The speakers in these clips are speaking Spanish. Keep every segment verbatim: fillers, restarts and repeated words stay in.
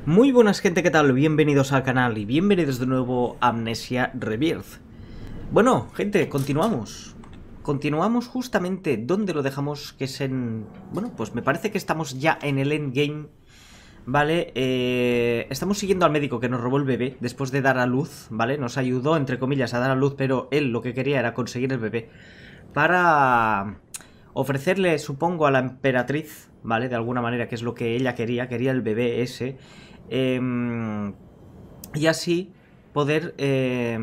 Muy buenas gente, ¿qué tal? Bienvenidos al canal y bienvenidos de nuevo a Amnesia Rebirth. Bueno, gente, continuamos. Continuamos justamente donde lo dejamos, que es en... Bueno, pues me parece que estamos ya en el endgame. Vale, eh, estamos siguiendo al médico que nos robó el bebé después de dar a luz, ¿vale? Nos ayudó, entre comillas, a dar a luz, pero él lo que quería era conseguir el bebé para ofrecerle, supongo, a la emperatriz, ¿vale? De alguna manera, que es lo que ella quería, quería el bebé ese. Eh, y así poder eh,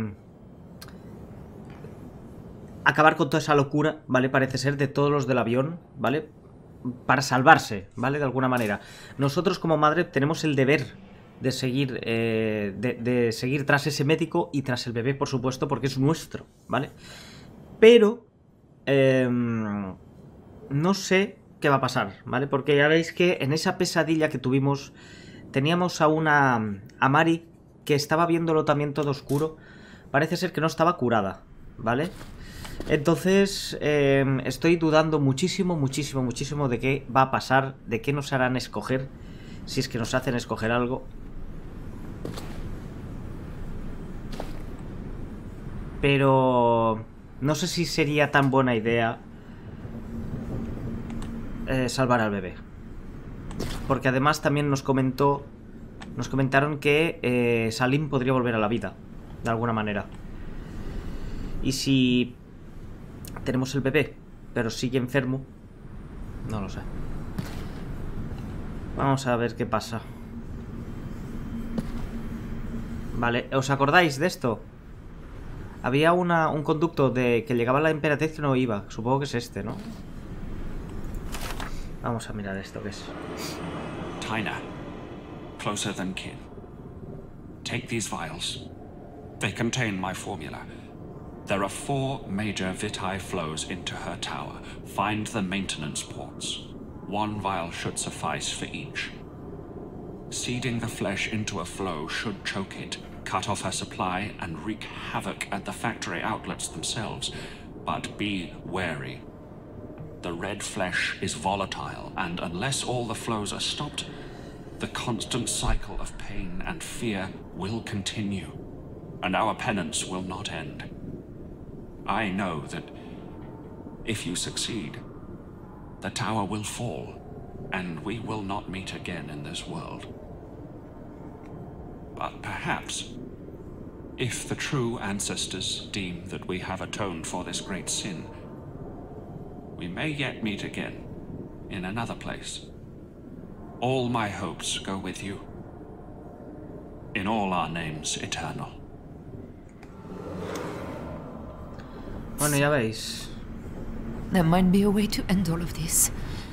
acabar con toda esa locura, ¿vale? Parece ser de todos los del avión, ¿vale? Para salvarse, ¿vale? De alguna manera. Nosotros como madre tenemos el deber de seguir, eh, de, de seguir tras ese médico y tras el bebé, por supuesto, porque es nuestro, ¿vale? Pero eh, no sé qué va a pasar, ¿vale? Porque ya veis que en esa pesadilla que tuvimos teníamos a una... a Mari que estaba viéndolo también todo oscuro. Parece ser que no estaba curada, ¿vale? Entonces eh, estoy dudando muchísimo, muchísimo, muchísimo de qué va a pasar, de qué nos harán escoger, si es que nos hacen escoger algo. Pero no sé si sería tan buena idea eh, salvar al bebé. Porque además también nos comentó, nos comentaron que eh, Salim podría volver a la vida, de alguna manera. Y si tenemos el bebé, pero sigue enfermo, no lo sé. Vamos a ver qué pasa. Vale, ¿os acordáis de esto? Había una, un conducto de que llegaba a la emperatriz que no iba. Supongo que es este, ¿no? Vamos a mirar esto, ¿qué es? Tyna, closer than kin. Take these vials. They contain my formula. There are four major Vitae flows into her tower. Find the maintenance ports. One vial should suffice for each. Seeding the flesh into a flow should choke it, cut off her supply, and wreak havoc at the factory outlets themselves. But be wary. The red flesh is volatile, and unless all the flows are stopped, the constant cycle of pain and fear will continue, and our penance will not end. I know that if you succeed, the tower will fall, and we will not meet again in this world. But perhaps, if the true ancestors deem that we have atoned for this great sin, we may yet meet again, in another place. All my hopes go with you. In all our names eternal. Bueno, ya veis. There might be a way to end all of this.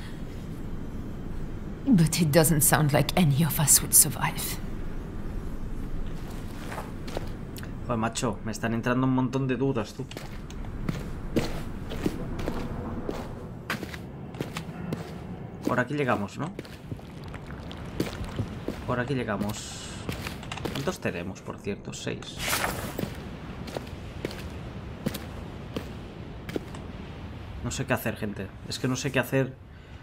But it doesn't sound like any of us would survive. Joder, macho, me están entrando un montón de dudas, tú. Por aquí llegamos, ¿no? Por aquí llegamos. ¿Cuántos tenemos, por cierto? Seis. No sé qué hacer, gente. Es que no sé qué hacer.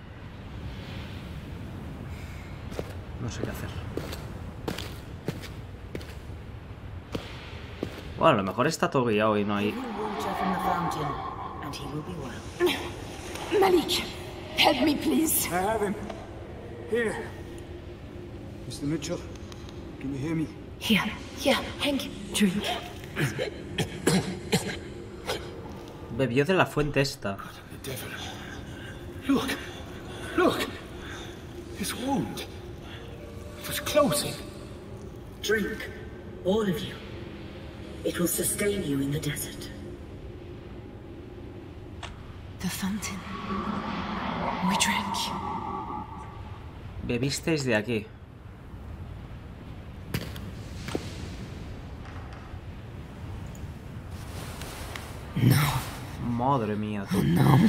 No sé qué hacer. Bueno, a lo mejor está todo guiado y no hay... Malik, help me, please. I have him. Here. Mister Mitchell, can you hear me? Here, here, Hank, drink. Bebió de la fuente esta. The devil. Look. Look. His wound. It was closing. Drink, all of you. It will sustain you in the desert. The fountain. We drank. Bebisteis de aquí. No. Madre mía, tú. Oh, no.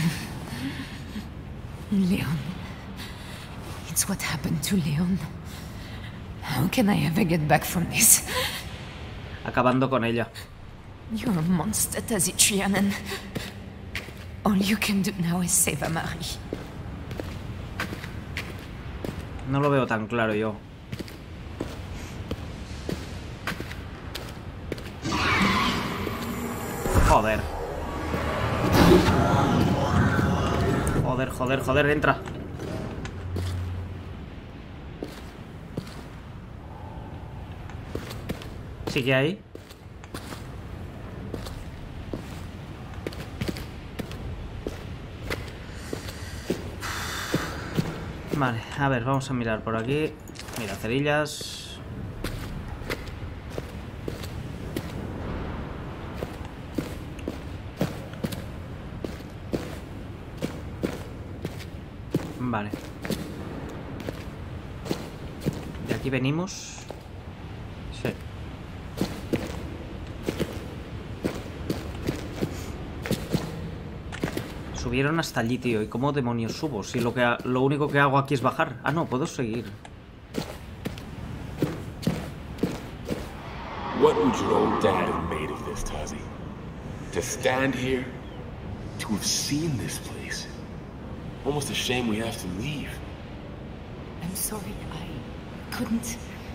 Leon. It's what happened to Leon. How can I ever get back from this? Acabando con ella. You're a monster, Tazitrian, and all you can do now is save Amari. No lo veo tan claro yo. Joder. Joder, joder, joder, entra. Sigue ahí. Vale, a ver, vamos a mirar por aquí. Mira, cerillas. Vale. De aquí venimos. Sí. Subieron hasta allí, tío. ¿Y cómo demonios subo? Si lo, que ha- lo único que hago aquí es bajar. Ah, no, puedo seguir. What would your old dad have made of this, Tazi? To stand here, to have seen this place. Almost a shame we have to leave. I'm sorry, I couldn't.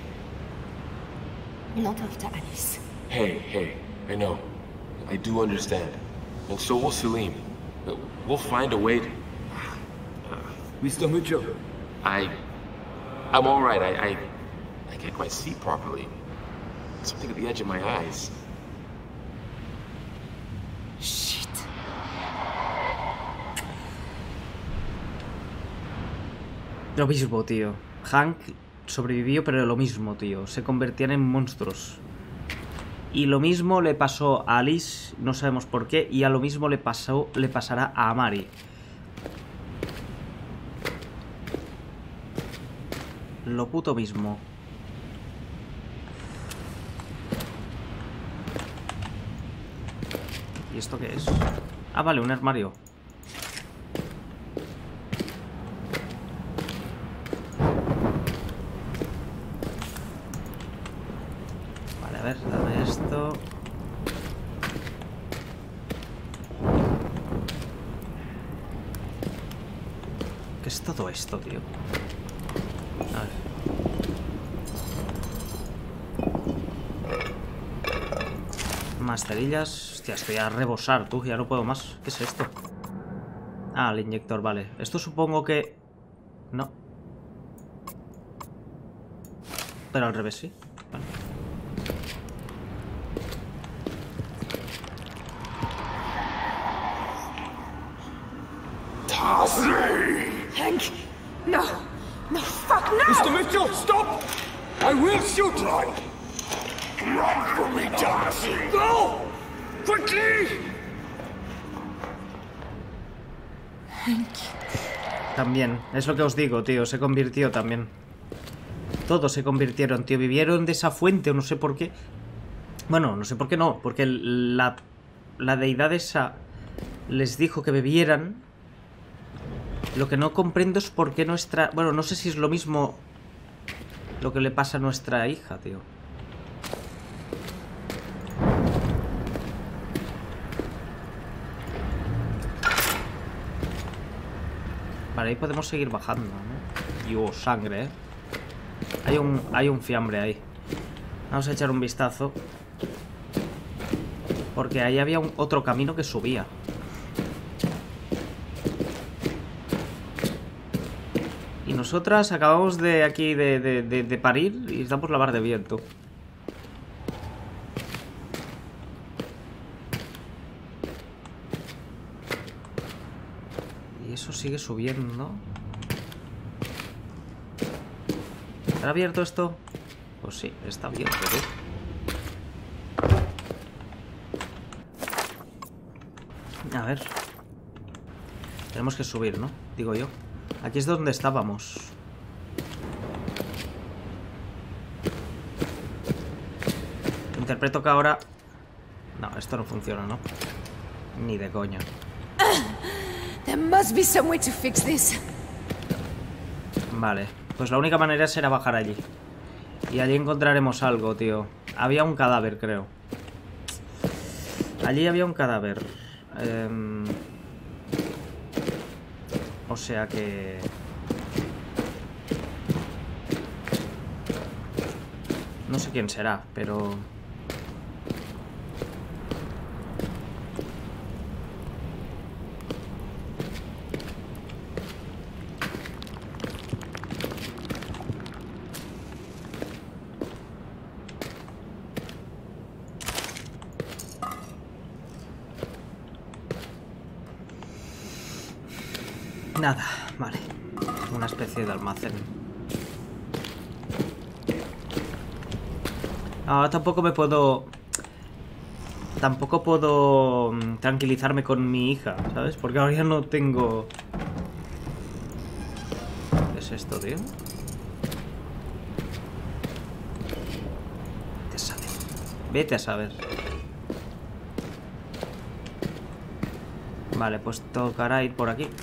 Not after Alice. Hey, hey, I know. I do understand. And so will Salim. But we'll find a way to... Mister Mitchell. I... I'm alright. I, I... I can't quite see properly. Something at the edge of my eyes. Shit. Lo mismo, tío. Hank sobrevivió, pero lo mismo, tío. Se convertían en monstruos. Y lo mismo le pasó a Alice, no sabemos por qué, y a lo mismo le pasó, le pasará a Amari. Lo puto mismo. ¿Y esto qué es? Ah, vale, un armario. Vale, a ver, dame esto. ¿Qué es todo esto, tío? A ver. Más cerillas. Hostia, estoy a rebosar, tú. Ya no puedo más. ¿Qué es esto? Ah, el inyector, vale. Esto supongo que... No. Pero al revés, sí. Vale. Hank! No! No, fuck no! Mister Mitchell, stop! I will shoot! Run! Run from me, Darcy! Go! Quickly! Hank. También, es lo que os digo, tío. Se convirtió también. Todos se convirtieron, tío. Vivieron de esa fuente, o no sé por qué. Bueno, no sé por qué no. Porque la, la deidad esa les dijo que bebieran. Lo que no comprendo es por qué nuestra... Bueno, no sé si es lo mismo lo que le pasa a nuestra hija, tío. Vale, ahí podemos seguir bajando, ¿no? Y hubo sangre, ¿eh? Hay un, hay un fiambre ahí. Vamos a echar un vistazo. Porque ahí había un, otro camino que subía. Y nosotras acabamos de aquí de, de, de, de parir y estamos la mar de viento. Y eso sigue subiendo. ¿Está abierto esto? Pues sí, está abierto, ¿eh? A ver. Tenemos que subir, ¿no? Digo yo. Aquí es donde estábamos. Interpreto que ahora... No, esto no funciona, ¿no? Ni de coña. There must be some way to fix this. Vale, pues la única manera será bajar allí. Y allí encontraremos algo, tío. Había un cadáver, creo. Allí había un cadáver. Eh... O sea que... No sé quién será, pero... Nada, vale. Una especie de almacén. Ahora tampoco me puedo... Tampoco puedo tranquilizarme con mi hija, ¿sabes? Porque ahora ya no tengo... ¿Qué es esto, tío? Vete a saber. Vete a saber. Vale, pues tocará ir por aquí.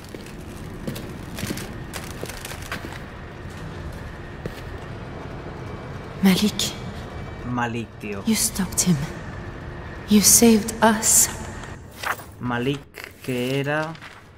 Malik. Malik, tío. You stopped him. You saved us. Malik, que era...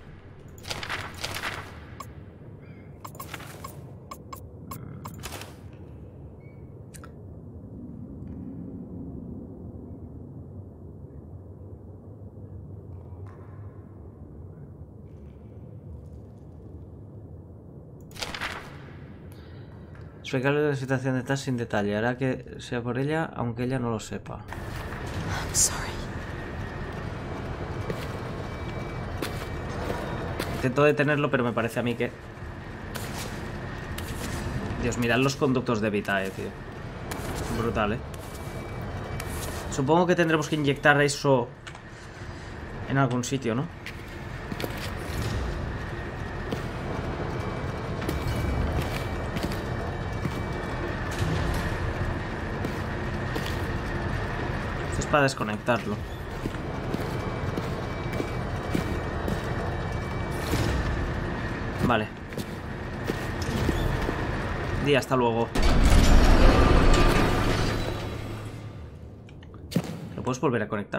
Explicarle la situación de Taz sin detalle. Hará que sea por ella, aunque ella no lo sepa. I'm sorry. Intento detenerlo, pero me parece a mí que... Dios, mirad los conductos de Vitae, tío. Brutal, ¿eh? Supongo que tendremos que inyectar eso en algún sitio, ¿no? Esto es para desconectarlo. Vale. Y hasta luego. ¿Lo puedes volver a conectar?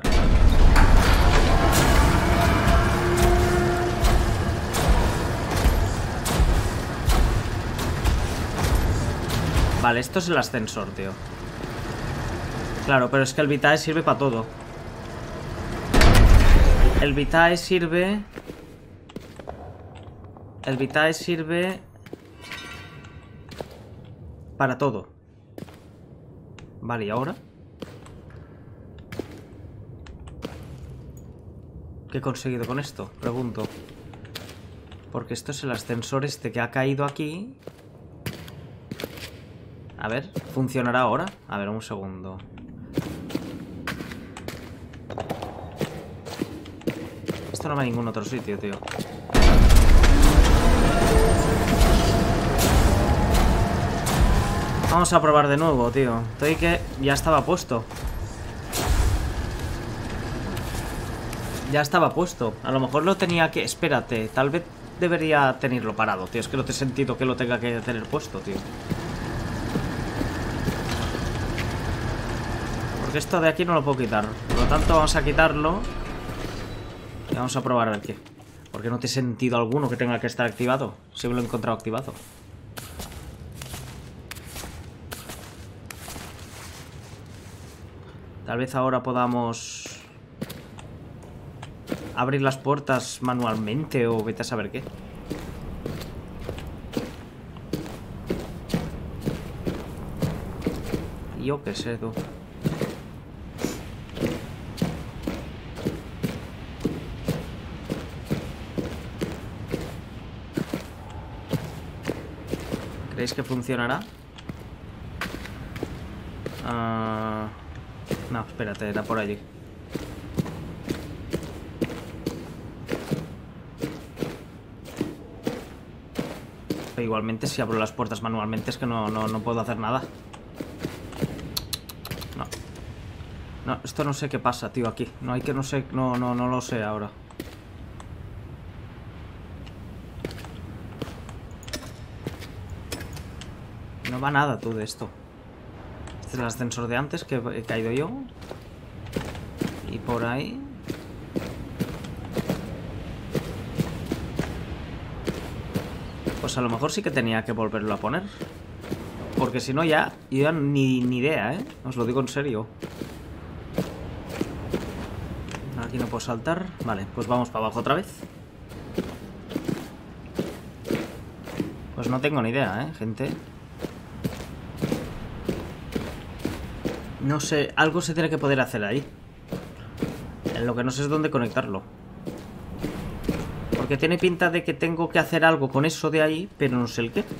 Vale, esto es el ascensor, tío. Claro, pero es que el Vitae sirve para todo. El Vitae sirve... El Vitae sirve... para todo. Vale, ¿y ahora? ¿Qué he conseguido con esto? Pregunto. Porque esto es el ascensor este que ha caído aquí. A ver, ¿funcionará ahora? A ver, un segundo. Esto no va a ningún otro sitio, tío. Vamos a probar de nuevo, tío. Estoy que ya estaba puesto. Ya estaba puesto. A lo mejor lo tenía que... Espérate, tal vez debería tenerlo parado, tío. Es que no te he sentido que lo tenga que tener puesto, tío. Porque esto de aquí no lo puedo quitar. Por lo tanto, vamos a quitarlo. Y vamos a probar a ver qué. Porque no te he sentido alguno que tenga que estar activado. Si me lo he encontrado activado. Tal vez ahora podamos abrir las puertas manualmente o vete a saber qué. Yo qué sé, tú. ¿Creéis que funcionará? Ah... Uh... No, espérate, era por allí. Pero igualmente si abro las puertas manualmente es que no, no, no puedo hacer nada. No. No, esto no sé qué pasa, tío, aquí. No hay que no sé, no, no, no lo sé ahora. No va nada, tú, de esto. Este es el ascensor de antes que he caído yo. Y por ahí... Pues a lo mejor sí que tenía que volverlo a poner. Porque si no ya... Yo ya ni, ni idea, ¿eh? Os lo digo en serio. Aquí no puedo saltar. Vale, pues vamos para abajo otra vez. Pues no tengo ni idea, ¿eh, gente? No sé, algo se tiene que poder hacer ahí. Lo que no sé es dónde conectarlo. Porque tiene pinta de que tengo que hacer algo con eso de ahí, pero no sé el qué.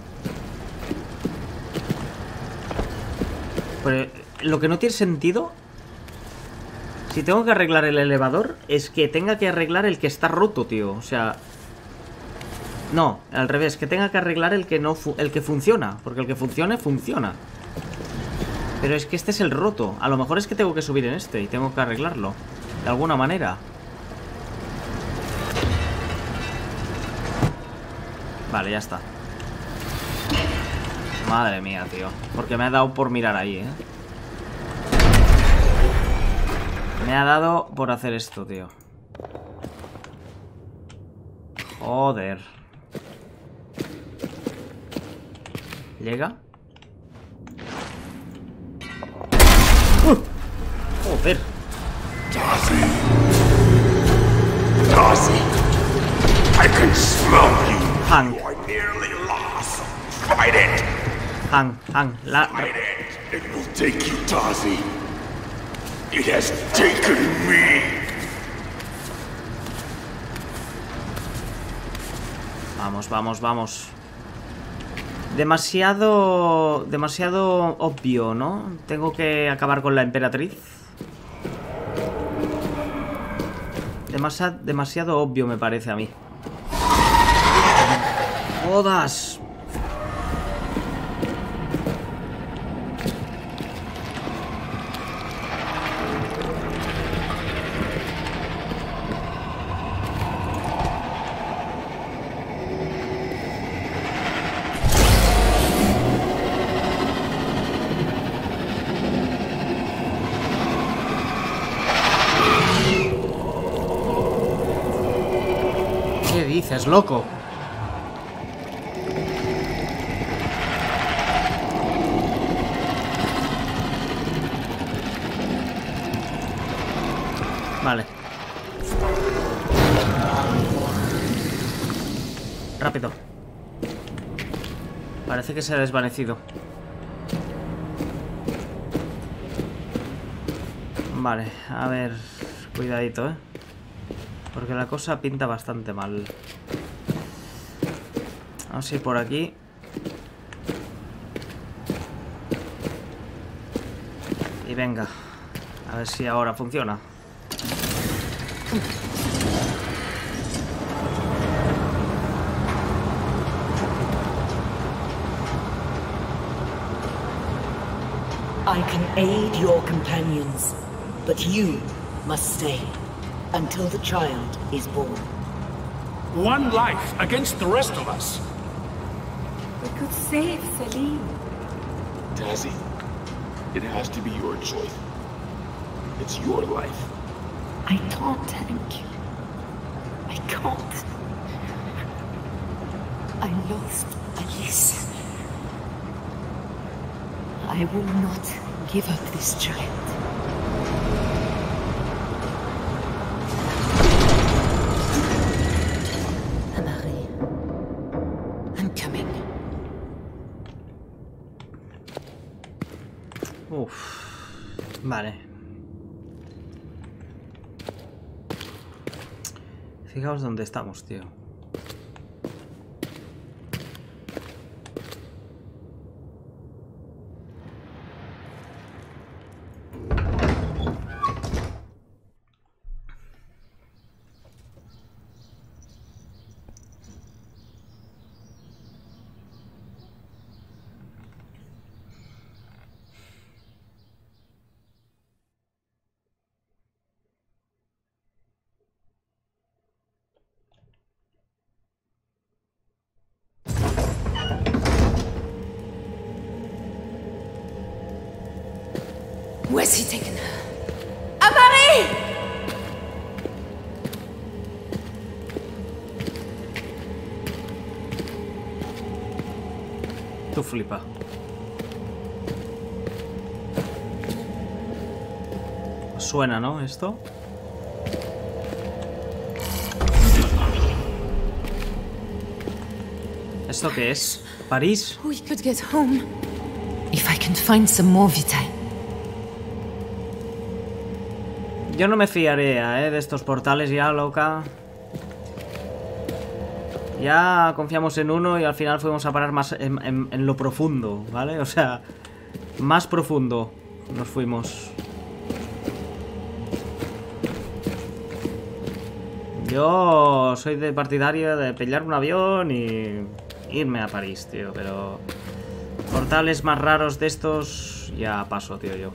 Pues lo que no tiene sentido, si tengo que arreglar el elevador, es que tenga que arreglar el que está roto, tío. O sea... No, al revés, que tenga que arreglar el que no fu- el que funciona. Porque el que funcione, funciona. Pero es que este es el roto. A lo mejor es que tengo que subir en este y tengo que arreglarlo de alguna manera. Vale, ya está. Madre mía, tío. Porque me ha dado por mirar ahí, ¿eh? Me ha dado por hacer esto, tío. Joder. ¿Llega? ¡Uh! Joder. Darcy. Darcy. I can smell you. Hank. You are nearly lost. Fight it. Hank, Hank, la... Fight it. It will take you, Darcy. It has taken me. Vamos, vamos, vamos. Demasiado... Demasiado obvio, ¿no? Tengo que acabar con la emperatriz. Demasiado, demasiado obvio me parece a mí. ¡Jodas! ¿Qué dices, loco? Vale. Rápido. Parece que se ha desvanecido. Vale, a ver. Cuidadito, eh. Porque la cosa pinta bastante mal. Vamos a ir por aquí. Y venga. A ver si ahora funciona. I can aid your companions, but you must stay until the child is born. One life against the rest of us. We could save Selim. Tazzy, it has to be your choice. It's your life. I can't, Hank. I can't. I lost Alice. I will not give up this child. Anari, I'm coming. Uf. Vale. Fijaos dónde estamos, tío. Where's he taken her? Amari! Tú flipa. Suena, ¿no? Esto. ¿Esto qué es? ¿París? We could get home. If I can find some more vitae. Yo no me fiaría, ¿eh? De estos portales ya, loca. Ya confiamos en uno y al final fuimos a parar más en, en, en lo profundo, ¿vale? O sea, más profundo nos fuimos. Yo soy de partidario de pillar un avión y irme a París, tío, pero portales más raros de estos ya paso, tío, yo.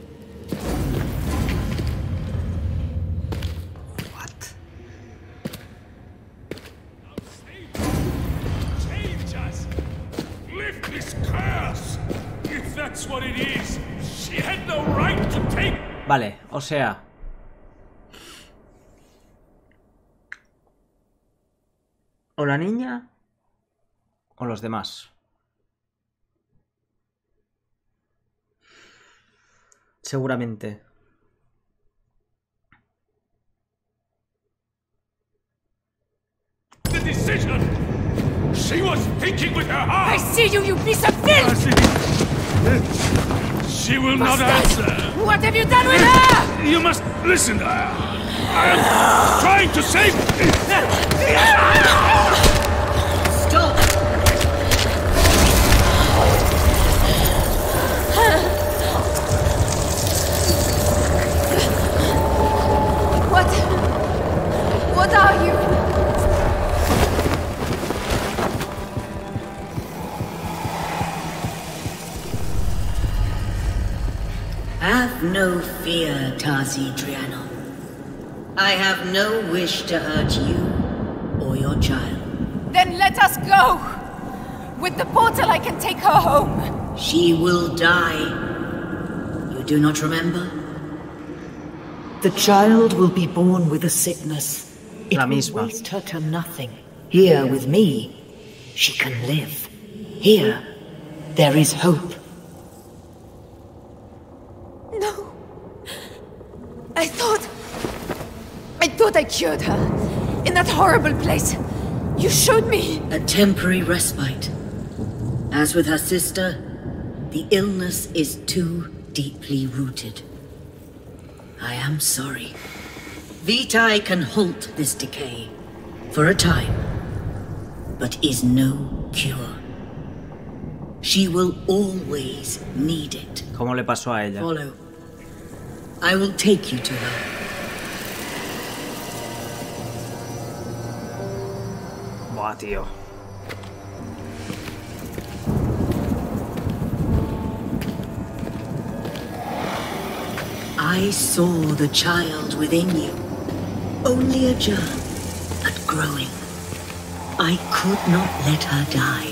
Vale, o sea, o la niña o los demás. Seguramente. The decision. She was thinking with her heart. I see you, you piece of filth! She will not Bastard! answer. What have you done with her? You must listen to her. I am trying to save. Stop! What? What are you? Have no fear, Tazi Driano. I have no wish to hurt you or your child. Then let us go! With the portal I can take her home. She will die. You do not remember? The child will be born with a sickness. It La will misma. waste her to nothing. Here with me, she can live. Here, there is hope. No. I thought... I thought I cured her. In that horrible place. You showed me. A temporary respite. As with her sister, the illness is too deeply rooted. I am sorry. Vitae can halt this decay. For a time. But is no cure. She will always need it. ¿Cómo le pasó a ella? Follow. I will take you to her. Buah, tío. I saw the child within you. Only a germ, but growing. I could not let her die.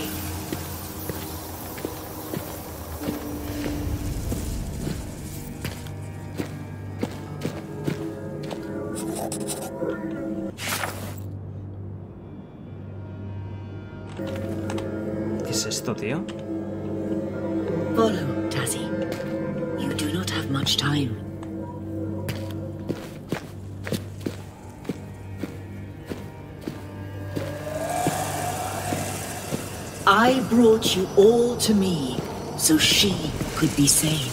¿Qué es esto, tío? Follow, Tazi. You do not have much time. I brought you all to me so she could be saved.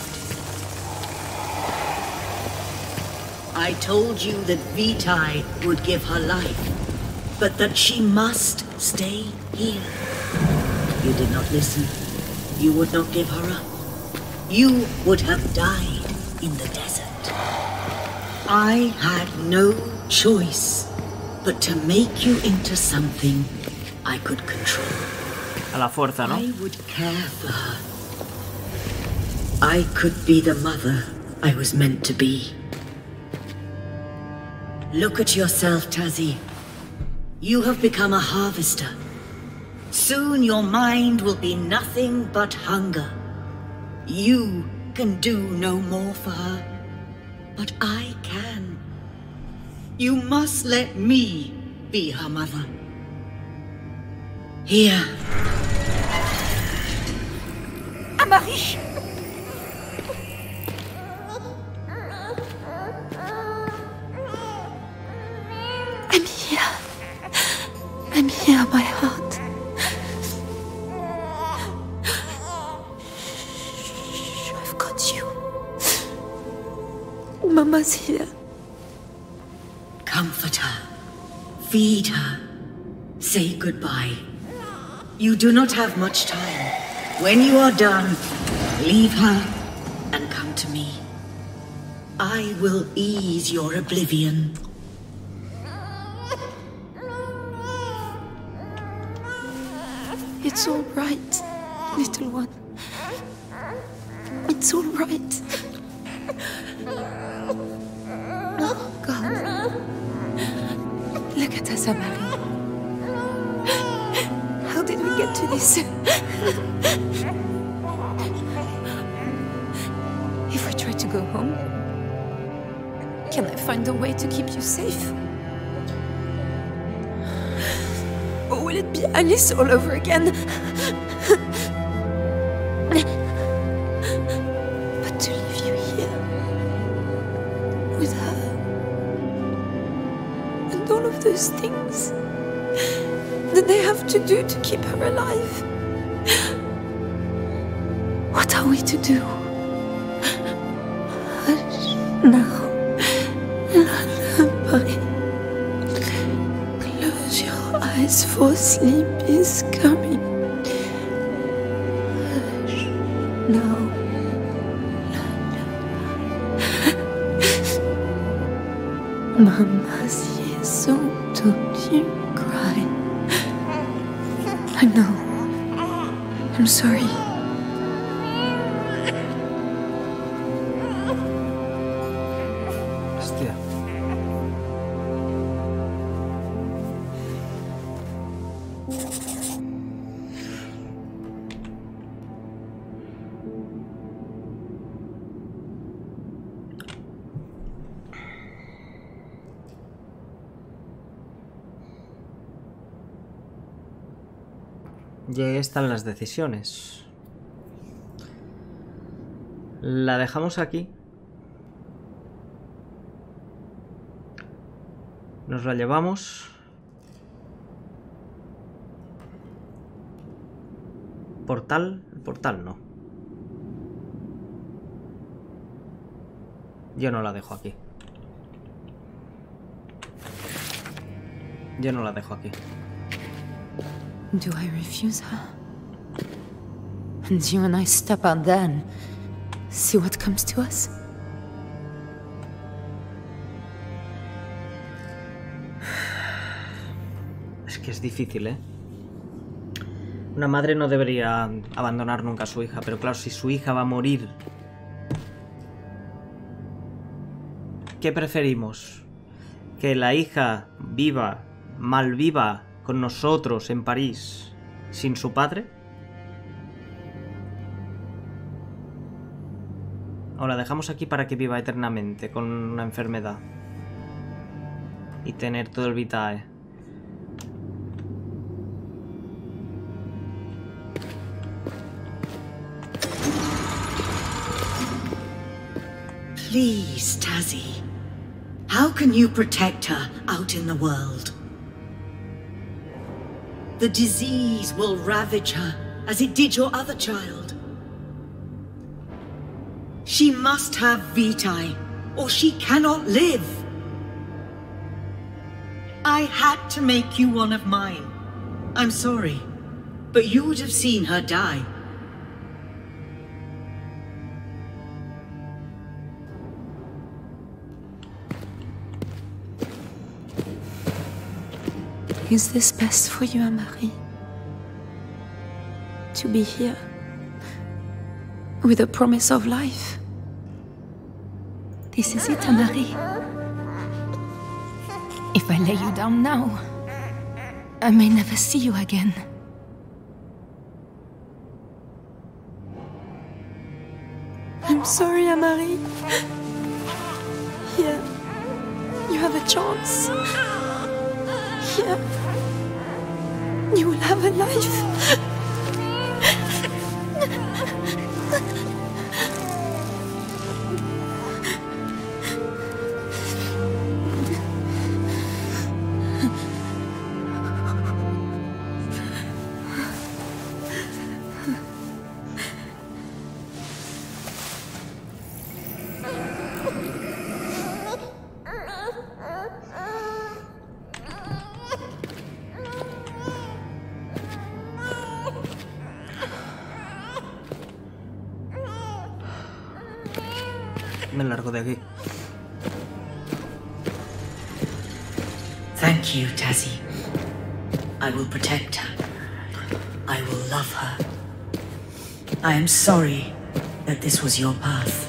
I told you that Vitae would give her life, but that she must stay here. You did not listen. You would not give her up. You would have died in the desert. I had no choice but to make you into something I could control. A la fuerza, ¿no? I would care for her. I could be the mother I was meant to be. Look at yourself, Tazi. You have become a harvester. Soon your mind will be nothing but hunger. You can do no more for her, but I can. You must let me be her mother. Here. Amari! I'm here. I'm here, my heart. Shh, I've got you. Mama's here. Comfort her. Feed her. Say goodbye. You do not have much time. When you are done, leave her and come to me. I will ease your oblivion. It's all right, little one. It's all right. Oh, God. Look at us, Amari. How did we get to this? If we try to go home, can I find a way to keep you safe? Or will it be Alice all over again? But to leave you here, with her, and all of those things that they have to do to keep her alive. What are we to do? Hush now. Lullaby. Close your eyes, for sleep is coming. Hush now. Lullaby. Mama, si eso don't you cry. I know. I'm sorry. Hostia. Y ahí están las decisiones. La dejamos aquí. Nos la llevamos. ¿Portal? El portal no. Yo no la dejo aquí. Yo no la dejo aquí. Do I refuse her? And you and I step out there and see what comes to us? Es que es difícil, ¿eh? Una madre no debería abandonar nunca a su hija, pero claro, si su hija va a morir... ¿Qué preferimos? ¿Que la hija viva, malviva, con nosotros en París, sin su padre? ¿O la dejamos aquí para que viva eternamente con una enfermedad? Y tener todo el vitae. Please, Tazzy. How can you protect her out in the world? The disease will ravage her, as it did your other child. She must have Vitae, or she cannot live. I had to make you one of mine. I'm sorry, but you would have seen her die. Is this best for you, Amari? To be here, with a promise of life? This is it, Amari. If I lay you down now, I may never see you again. I'm sorry, Amari. Here, you have a chance. Here, you will have a life. Me largo de aquí. Thank you, Tazzy. I will protect her. I will love her. I am sorry that this was your path.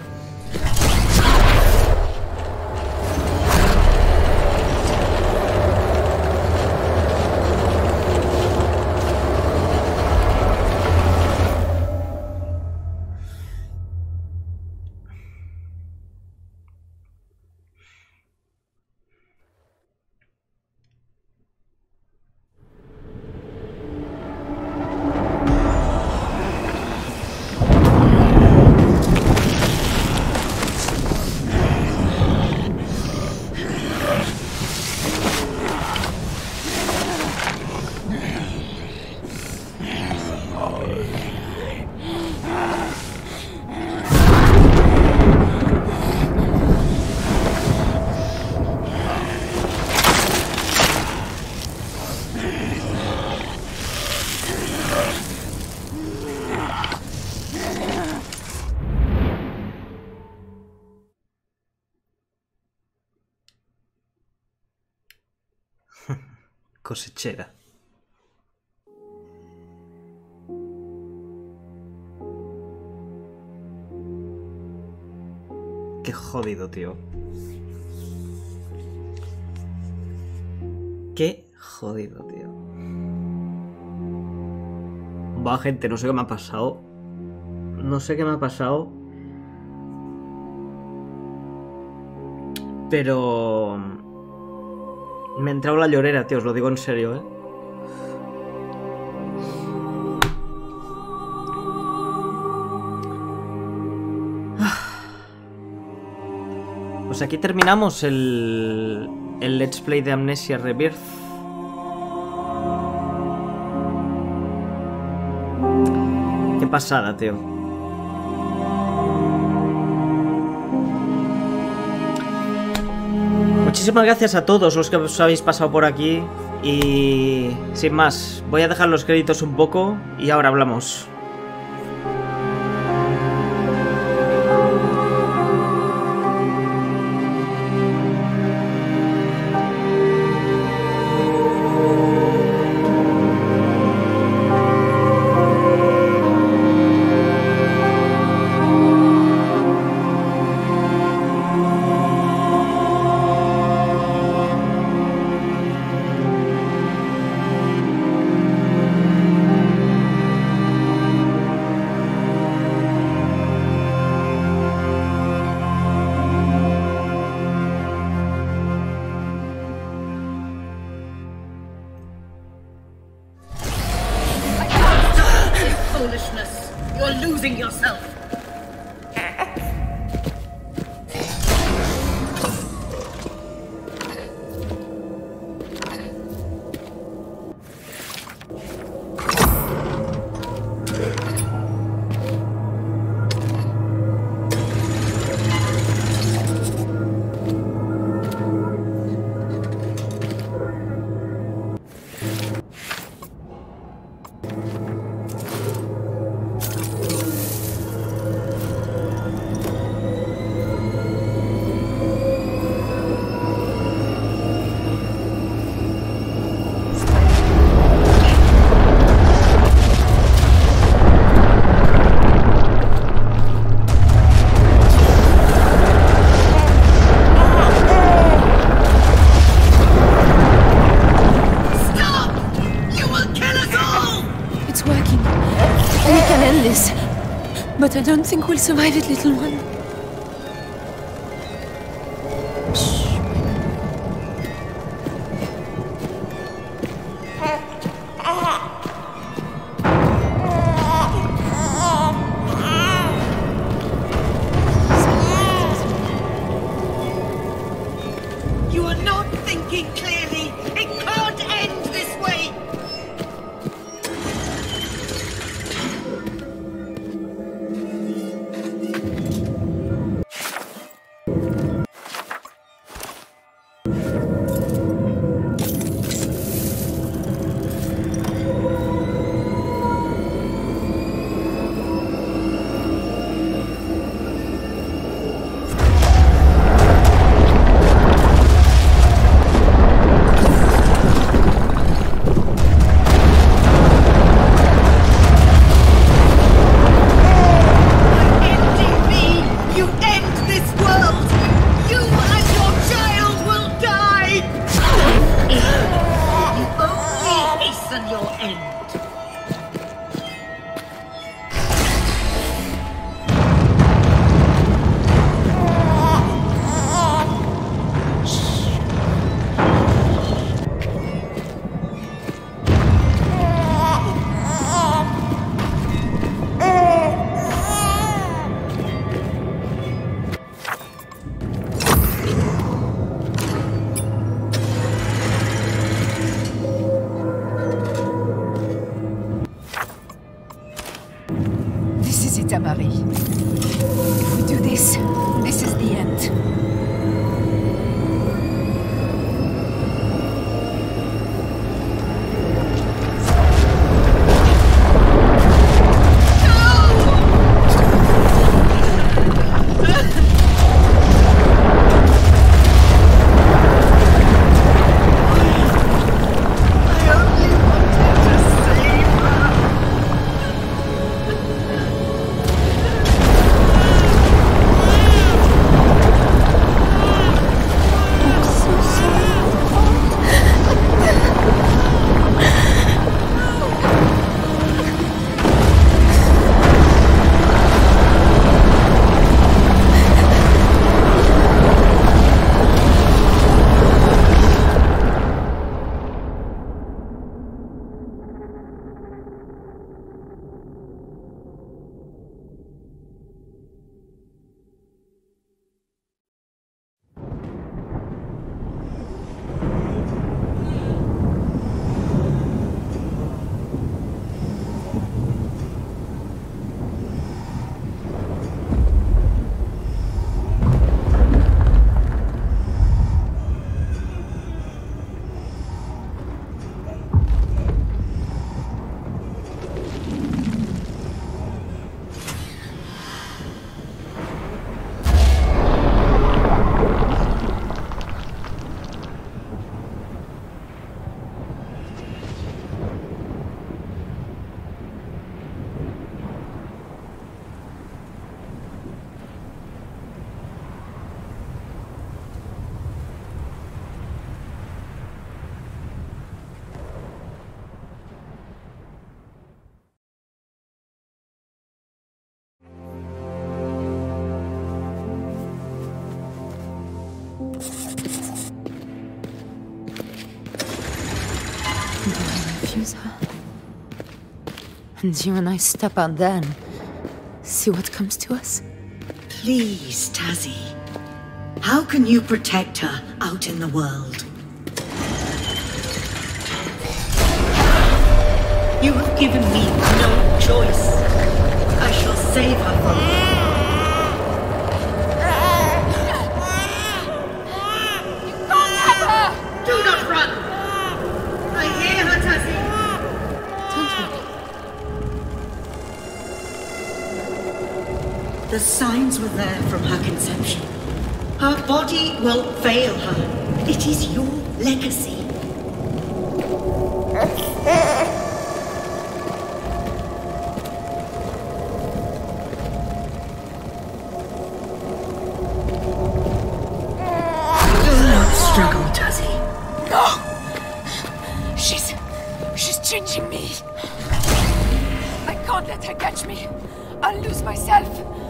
Cosechera. Qué jodido, tío. Qué jodido, tío. Va, gente, no sé qué me ha pasado. No sé qué me ha pasado. Pero... me ha entrado la llorera, tío, os lo digo en serio, ¿eh? Pues aquí terminamos el, el Let's Play de Amnesia Rebirth. Qué pasada, tío. Muchísimas gracias a todos los que os habéis pasado por aquí. Y sin más, voy a dejar los créditos un poco y ahora hablamos. Foolishness! You're losing yourself! But I don't think we'll survive it, little one. You are not thinking clearly. It can't end this way. lose her. And you and I step out there and see what comes to us. Please, Tazzy. How can you protect her out in the world? You have given me no choice. I shall save her from you. You can't have her! Do not run! I hear her, Tazzy. Don't worry. The signs were there from her conception. Her body will fail her. It is your legacy. Do not struggle, Tazzy. No! She's... she's changing me. I can't let her catch me. I'll lose myself.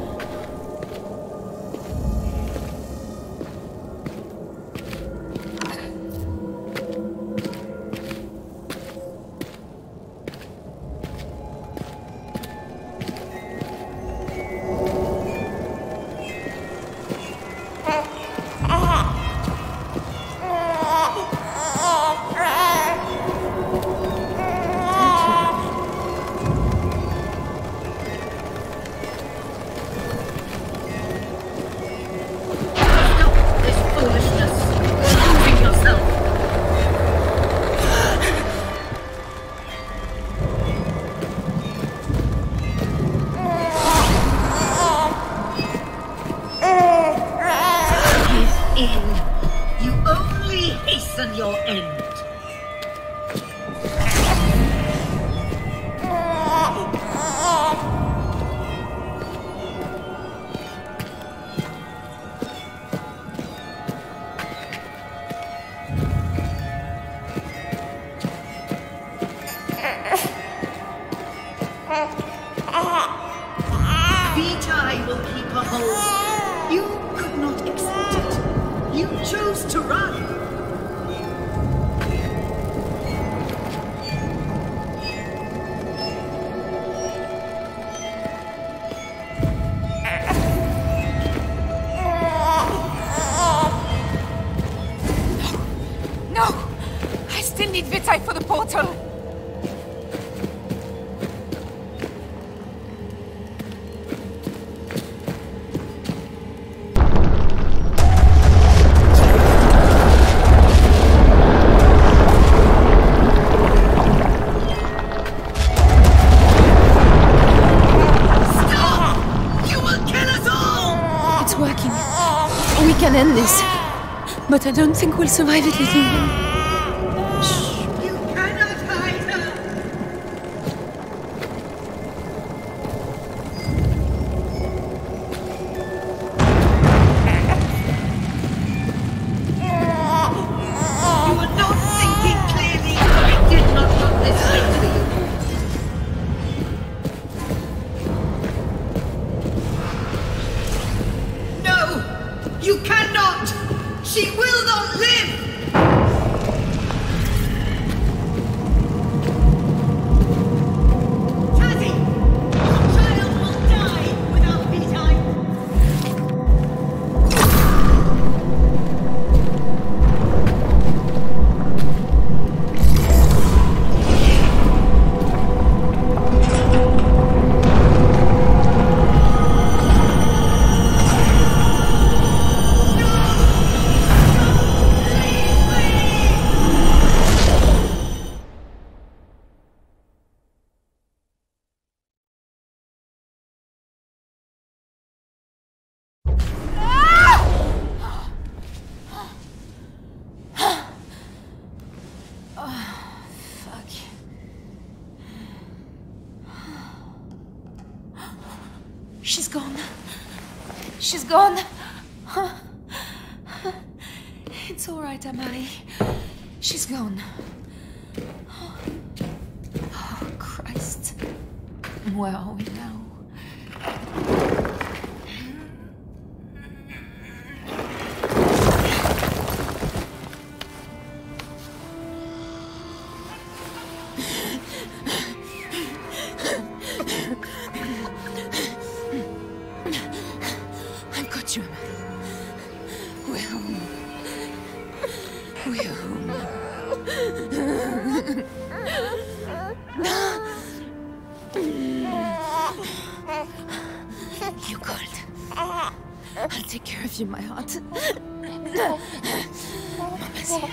Vitae will keep her whole. You could not accept it. You chose to run. No! I still need Vitae for the portal. End this, but I don't think we'll survive it, little one. Shh! You cannot hide her! You are not thinking clearly. I did not want this fate for you. No! You cannot! She will not live! Tazzy! Your child will die without Vitae! She's gone. She's gone. It's all right, Amari. She's gone. Oh, Christ. Where are we now? Spectrum. We're home. We're home. You called. I'll take care of you, my heart. Mama's here.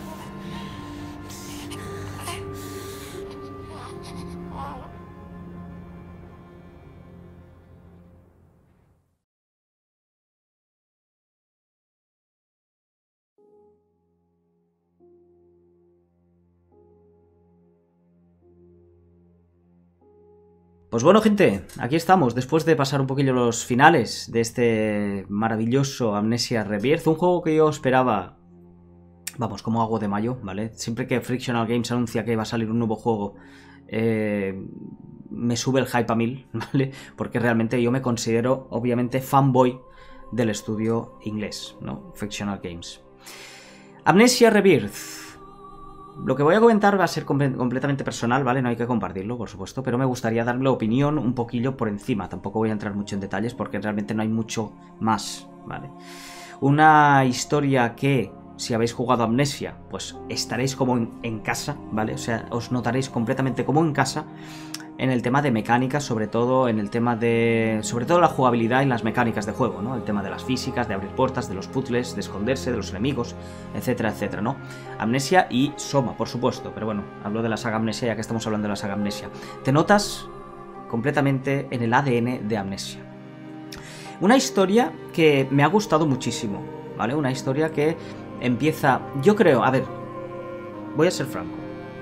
Pues bueno, gente, aquí estamos, después de pasar un poquillo los finales de este maravilloso Amnesia Rebirth, un juego que yo esperaba, vamos, como agua de mayo, ¿vale? Siempre que Frictional Games anuncia que va a salir un nuevo juego, eh, me sube el hype a mil, ¿vale? Porque realmente yo me considero, obviamente, fanboy del estudio inglés, ¿no? Frictional Games. Amnesia Rebirth. Lo que voy a comentar va a ser comp completamente personal, ¿vale? No hay que compartirlo, por supuesto, pero me gustaría darle opinión un poquillo por encima. Tampoco voy a entrar mucho en detalles porque realmente no hay mucho más, ¿vale? Una historia que, si habéis jugado Amnesia, pues estaréis como en, en casa, ¿vale? O sea, os notaréis completamente como en casa en el tema de mecánicas, sobre todo en el tema de... sobre todo la jugabilidad y las mecánicas de juego, ¿no? El tema de las físicas, de abrir puertas, de los puzzles, de esconderse, de los enemigos, etcétera, etcétera, ¿no? Amnesia y Soma, por supuesto, pero bueno, hablo de la saga Amnesia ya que estamos hablando de la saga Amnesia. Te notas completamente en el A D N de Amnesia. Una historia que me ha gustado muchísimo, ¿vale? Una historia que empieza... Yo creo, a ver, voy a ser franco.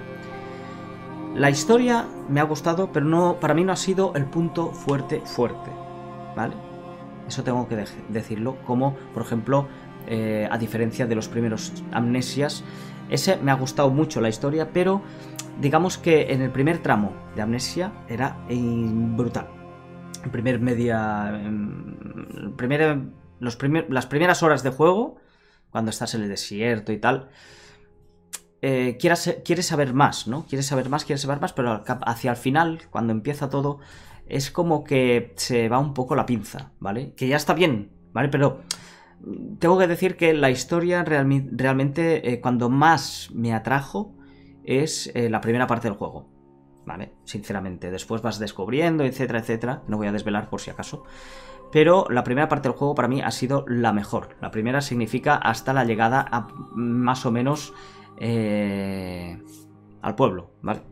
La historia me ha gustado, pero no, para mí no ha sido el punto fuerte, fuerte, ¿vale? Eso tengo que de decirlo, como, por ejemplo, eh, a diferencia de los primeros Amnesias, ese me ha gustado mucho la historia, pero digamos que en el primer tramo de Amnesia era eh, brutal. El primer media... El primer, los primer, las primeras horas de juego, cuando estás en el desierto y tal... Eh, quieres, quieres saber más, ¿no? Quieres saber más, quieres saber más, pero hacia el final, cuando empieza todo, es como que se va un poco la pinza, ¿vale? Que ya está bien, ¿vale? Pero tengo que decir que la historia real, realmente, eh, cuando más me atrajo, es eh, la primera parte del juego, ¿vale? Sinceramente. Después vas descubriendo, etcétera, etcétera. No voy a desvelar por si acaso. Pero la primera parte del juego para mí ha sido la mejor. La primera significa hasta la llegada a más o menos... Eh, al pueblo, ¿vale?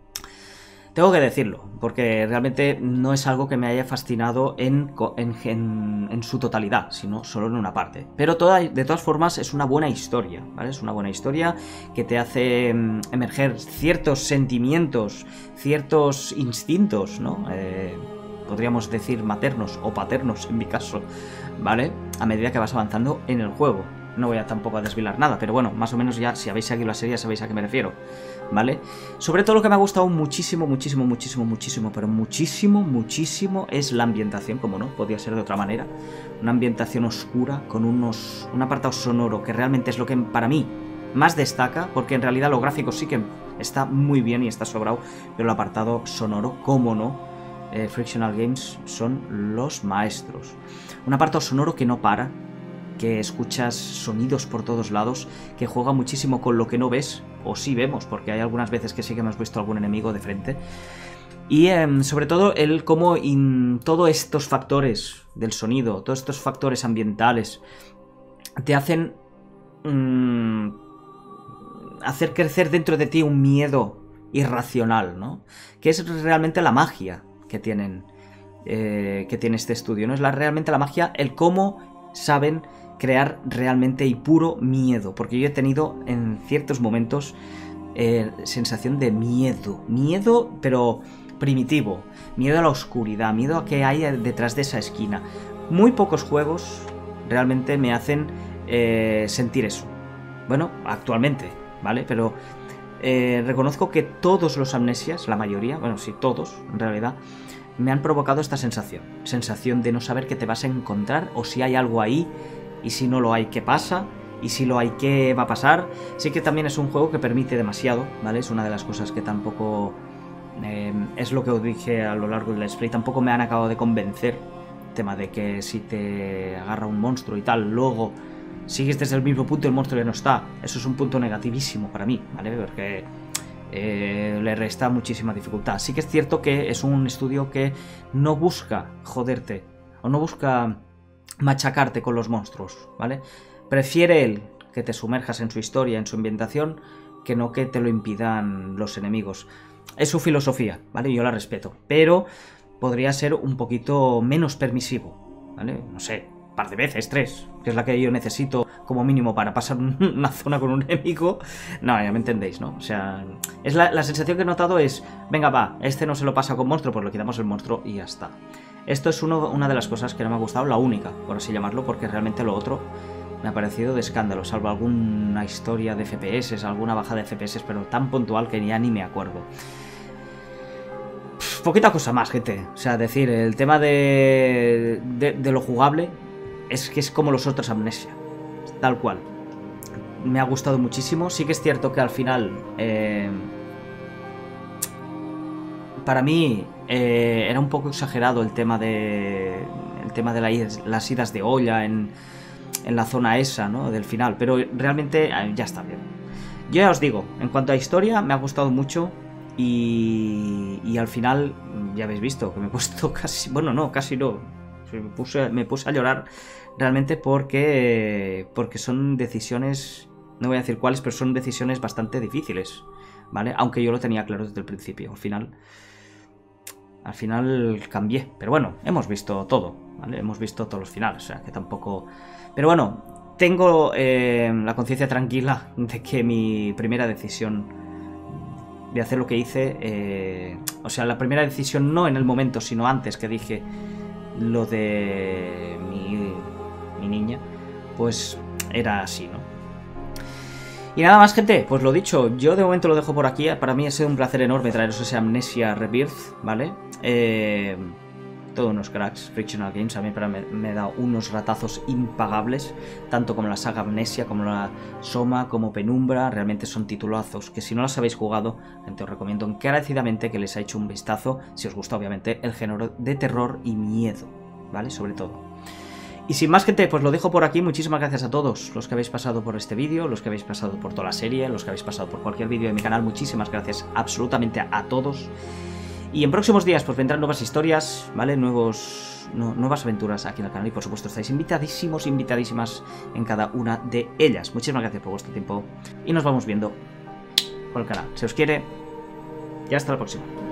Tengo que decirlo, porque realmente no es algo que me haya fascinado en, en, en, en su totalidad, sino solo en una parte. Pero toda, de todas formas es una buena historia, ¿vale? Es una buena historia que te hace emerger ciertos sentimientos, ciertos instintos, ¿no? Eh, podríamos decir maternos o paternos en mi caso, ¿vale? A medida que vas avanzando en el juego. No voy a tampoco a desvelar nada, pero bueno, más o menos ya, si habéis seguido la serie, ya sabéis a qué me refiero, ¿vale? Sobre todo lo que me ha gustado muchísimo, muchísimo, muchísimo, muchísimo, pero muchísimo, muchísimo es la ambientación, como no, podía ser de otra manera. Una ambientación oscura, con unos, un apartado sonoro que realmente es lo que para mí más destaca, porque en realidad lo gráfico sí que está muy bien y está sobrado, pero el apartado sonoro, cómo no, eh, Frictional Games son los maestros. Un apartado sonoro que no para, que escuchas sonidos por todos lados, que juega muchísimo con lo que no ves, o sí vemos, porque hay algunas veces que sí que hemos visto algún enemigo de frente. Y eh, sobre todo el cómo todos estos factores del sonido, todos estos factores ambientales, te hacen mmm, hacer crecer dentro de ti un miedo irracional, ¿no? Que es realmente la magia que tienen eh, que tiene este estudio, ¿no? Es la, realmente la magia, el cómo saben crear realmente y puro miedo, porque yo he tenido en ciertos momentos eh, sensación de miedo, miedo pero primitivo, miedo a la oscuridad, miedo a que haya detrás de esa esquina. Muy pocos juegos realmente me hacen eh, sentir eso. Bueno, actualmente, ¿vale? Pero eh, reconozco que todos los Amnesias, la mayoría, bueno, sí, todos, en realidad, me han provocado esta sensación. Sensación de no saber qué te vas a encontrar, o si hay algo ahí, y si no lo hay, ¿qué pasa? Y si lo hay, ¿qué va a pasar? Sí que también es un juego que permite demasiado, ¿vale? Es una de las cosas que tampoco... Eh, es lo que os dije a lo largo del display, tampoco me han acabado de convencer tema de que si te agarra un monstruo y tal, luego sigues desde el mismo punto y el monstruo ya no está. Eso es un punto negativísimo para mí, ¿vale? Porque eh, le resta muchísima dificultad. Sí que es cierto que es un estudio que no busca joderte o no busca machacarte con los monstruos, ¿vale? Prefiere él que te sumerjas en su historia, en su ambientación, que no que te lo impidan los enemigos. Es su filosofía, ¿vale? Yo la respeto, pero podría ser un poquito menos permisivo, ¿vale? No sé, un par de veces, tres, que es la que yo necesito como mínimo para pasar una zona con un enemigo. No, ya me entendéis, ¿no? O sea, es la, la sensación que he notado es, venga, va, este no se lo pasa con monstruo, pues le quitamos el monstruo y ya está. Esto es uno, una de las cosas que no me ha gustado, la única, por así llamarlo, porque realmente lo otro me ha parecido de escándalo, salvo alguna historia de F P S, alguna bajada de F P S, pero tan puntual que ya ni me acuerdo. Pff, poquita cosa más, gente. O sea, decir, el tema de, de, de lo jugable es que es como los otros Amnesia, tal cual. Me ha gustado muchísimo. Sí que es cierto que al final, eh, para mí, eh, era un poco exagerado el tema de, el tema de la, las idas de olla en... en la zona esa, ¿no? Del final, pero realmente ya está bien. Yo ya os digo, en cuanto a historia, me ha gustado mucho y, y al final, ya habéis visto que me he puesto casi, bueno, no, casi no, me puse, me puse a llorar realmente porque, porque son decisiones, no voy a decir cuáles, pero son decisiones bastante difíciles, ¿vale? Aunque yo lo tenía claro desde el principio, al final, al final cambié, pero bueno, hemos visto todo, ¿vale? Hemos visto todos los finales, o sea, que tampoco... Pero bueno, tengo eh, la conciencia tranquila de que mi primera decisión de hacer lo que hice, eh, o sea, la primera decisión no en el momento, sino antes que dije lo de mi, mi niña, pues era así, ¿no? Y nada más, gente, pues lo dicho, yo de momento lo dejo por aquí. Para mí ha sido un placer enorme traeros ese Amnesia Rebirth, ¿vale? Eh... Todos unos cracks, Frictional Games, a mí para me, me da unos ratazos impagables, tanto como la saga Amnesia, como la Soma, como Penumbra, realmente son titulazos que si no las habéis jugado, gente, os recomiendo encarecidamente que les ha hecho un vistazo, si os gusta obviamente el género de terror y miedo, ¿vale? Sobre todo. Y sin más, gente, pues lo dejo por aquí. Muchísimas gracias a todos los que habéis pasado por este vídeo, los que habéis pasado por toda la serie, los que habéis pasado por cualquier vídeo de mi canal, muchísimas gracias absolutamente a, a todos. Y en próximos días pues vendrán nuevas historias, ¿vale? Nuevos, no, nuevas aventuras aquí en el canal y por supuesto estáis invitadísimos, invitadísimas en cada una de ellas. Muchísimas gracias por vuestro tiempo y nos vamos viendo por el canal. Se os quiere y hasta la próxima.